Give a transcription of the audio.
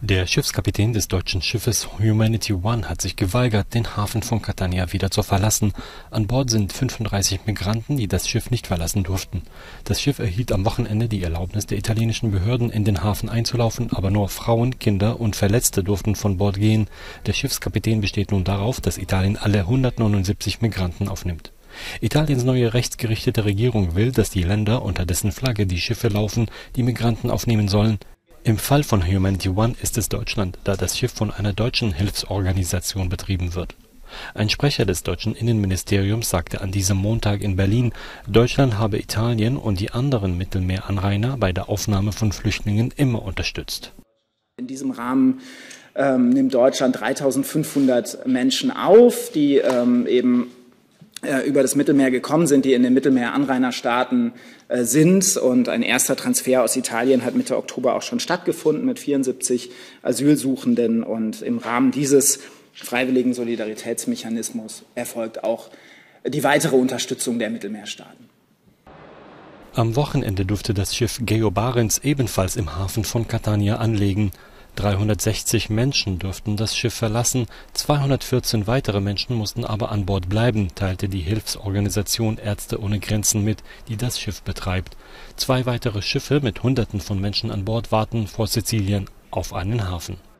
Der Schiffskapitän des deutschen Schiffes Humanity One hat sich geweigert, den Hafen von Catania wieder zu verlassen. An Bord sind 35 Migranten, die das Schiff nicht verlassen durften. Das Schiff erhielt am Wochenende die Erlaubnis der italienischen Behörden, in den Hafen einzulaufen, aber nur Frauen, Kinder und Verletzte durften von Bord gehen. Der Schiffskapitän besteht nun darauf, dass Italien alle 179 Migranten aufnimmt. Italiens neue rechtsgerichtete Regierung will, dass die Länder, unter dessen Flagge die Schiffe laufen, die Migranten aufnehmen sollen. Im Fall von Humanity One ist es Deutschland, da das Schiff von einer deutschen Hilfsorganisation betrieben wird. Ein Sprecher des deutschen Innenministeriums sagte an diesem Montag in Berlin, Deutschland habe Italien und die anderen Mittelmeeranrainer bei der Aufnahme von Flüchtlingen immer unterstützt. In diesem Rahmen nimmt Deutschland 3.500 Menschen auf, die eben über das Mittelmeer gekommen sind, die in den Mittelmeeranrainerstaaten sind. Und ein erster Transfer aus Italien hat Mitte Oktober auch schon stattgefunden mit 74 Asylsuchenden. Und im Rahmen dieses freiwilligen Solidaritätsmechanismus erfolgt auch die weitere Unterstützung der Mittelmeerstaaten. Am Wochenende durfte das Schiff Geo Barents ebenfalls im Hafen von Catania anlegen. 360 Menschen durften das Schiff verlassen, 214 weitere Menschen mussten aber an Bord bleiben, teilte die Hilfsorganisation Ärzte ohne Grenzen mit, die das Schiff betreibt. 2 weitere Schiffe mit Hunderten von Menschen an Bord warten vor Sizilien auf einen Hafen.